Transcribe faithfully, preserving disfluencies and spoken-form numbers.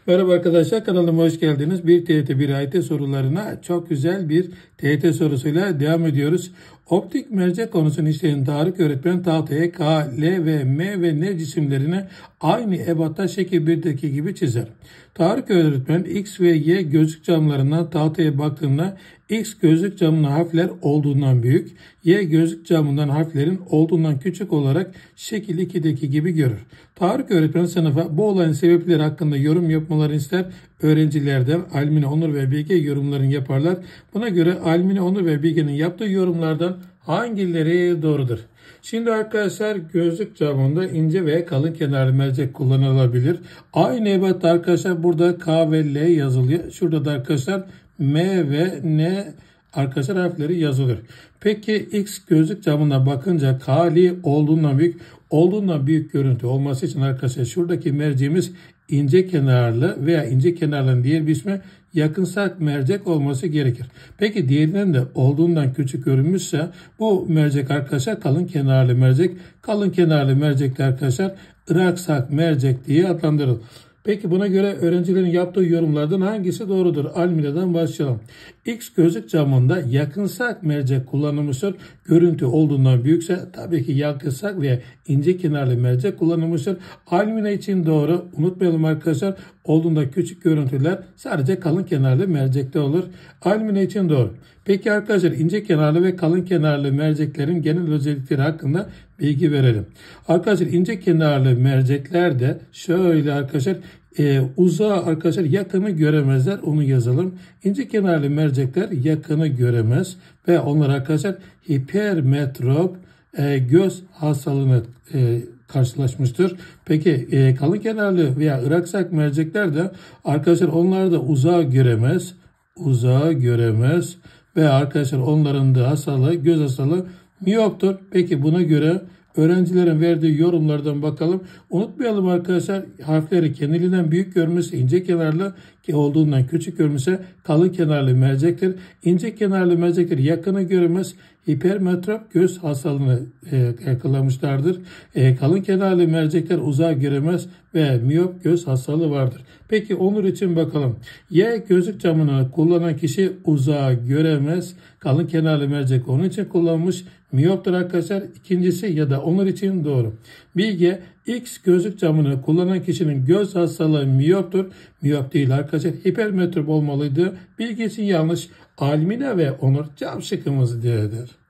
Merhaba arkadaşlar, kanalıma hoş geldiniz. Bir T Y T bir A Y T sorularına çok güzel bir T Y T sorusuyla devam ediyoruz. Optik mercek konusunu işleyen Tarık öğretmen tahtaya K, L ve M ve N cisimlerini aynı ebatta şekil birdeki gibi çizer. Tarık öğretmen X ve Y gözlük camlarından tahtaya baktığında X gözlük camının harfler olduğundan büyük, Y gözlük camından harflerin olduğundan küçük olarak şekil ikideki gibi görür. Tarık öğretmen sınıfa bu olayın sebepleri hakkında yorum yapmalarını ister. Öğrencilerden Almine, Onur ve Bilge yorumlarını yaparlar. Buna göre Almine, Onur ve Bilge'nin yaptığı yorumlardan hangileri doğrudur? Şimdi arkadaşlar gözlük camında ince ve kalın kenarlı mercek kullanılabilir. Aynı ebatta arkadaşlar burada K ve L yazılıyor. Şurada da arkadaşlar M ve N arkadaşlar harfleri yazılır. Peki X gözlük camına bakınca K, L olduğundan büyük, olduğundan büyük görüntü olması için arkadaşlar şuradaki merceğimiz ince kenarlı veya ince kenarlı diğer bir ismi yakınsak mercek olması gerekir. Peki diğerinden de olduğundan küçük görünmüşse bu mercek arkadaşlar kalın kenarlı mercek. Kalın kenarlı mercekler arkadaşlar ıraksak mercek diye adlandırılır. Peki buna göre öğrencilerin yaptığı yorumlardan hangisi doğrudur? Almine'den başlayalım. X gözlük camında yakınsak mercek kullanılmıştır. Görüntü olduğundan büyükse tabii ki yakınsak veya ince kenarlı mercek kullanılmıştır. Almine için doğru. Unutmayalım arkadaşlar. Olduğunda küçük görüntüler sadece kalın kenarlı mercekte olur. Almine için doğru. Peki arkadaşlar ince kenarlı ve kalın kenarlı merceklerin genel özellikleri hakkında bilgi verelim. Arkadaşlar ince kenarlı merceklerde şöyle arkadaşlar e, uzağı arkadaşlar yakını göremezler. Onu yazalım. İnce kenarlı mercekler yakını göremez ve onlar arkadaşlar hipermetrop e, göz hastalığına e, karşılaşmıştır. Peki e, kalın kenarlı veya ıraksak mercekler de arkadaşlar onlar da uzağı göremez. Uzağı göremez ve arkadaşlar onların da hastalığı göz hastalığı miyoptur. Peki buna göre öğrencilerin verdiği yorumlardan bakalım. Unutmayalım arkadaşlar harfleri kendiliğinden büyük görmesi ince kenarlı ki olduğundan küçük görmesi kalın kenarlı mercektir. İnce kenarlı mercekler yakını göremez. Hipermetrop göz hastalığını e, yakalamışlardır. E, kalın kenarlı mercekler uzağı göremez ve miyop göz hastalığı vardır. Peki Onur için bakalım. Y gözlük camını kullanan kişi uzağı göremez. Kalın kenarlı mercek onun için kullanmış. Miyoptur arkadaşlar. İkincisi ya da Onur için doğru. Bilge X gözlük camını kullanan kişinin göz hastalığı miyoptur. Miyop değil arkadaşlar. Hipermetrop olmalıydı. Bilgisi yanlış. Almine ve Onur cevap şıkkımız diyedir.